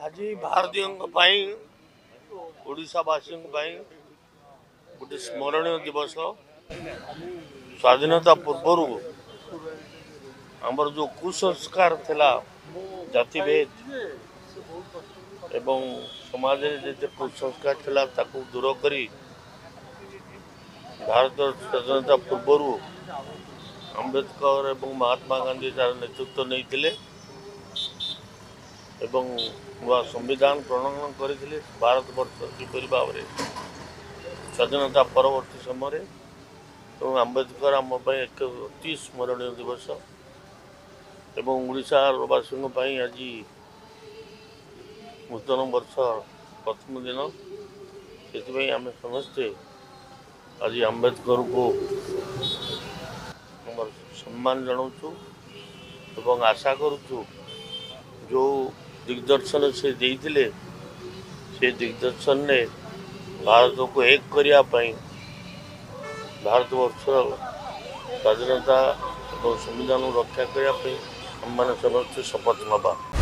आज भारतीय ओडावासी गोटे स्मरणीय दिवस। स्वाधीनता पूर्व आमर जो कुसंस्कार थिला जातिभेद एवं समाज जे कुसंस्कार थिला ताकू दूर करी भारत स्वाधीनता पूर्व अम्बेडकर एवं महात्मा गांधी तार नेतृत्व नहीं एवं नवा संविधान प्रणयन करते भारत वर्ष किपर भाव में स्वाधीनता परवर्ती समय अम्बेडकर आम एक अति स्मरणीय दिवस एवं ओडावासी आज नूतन वर्ष प्रथम दिन से आम समस्ते आज अम्बेडकर को सम्मान जनाऊँ एवं आशा करुचु जो दिग्दर्शन से देते से दिग्दर्शन ने भारत को एक करने भारत वर्ष स्वाधीनता और संविधान रक्षा करने हम समस्त शपथ नवा।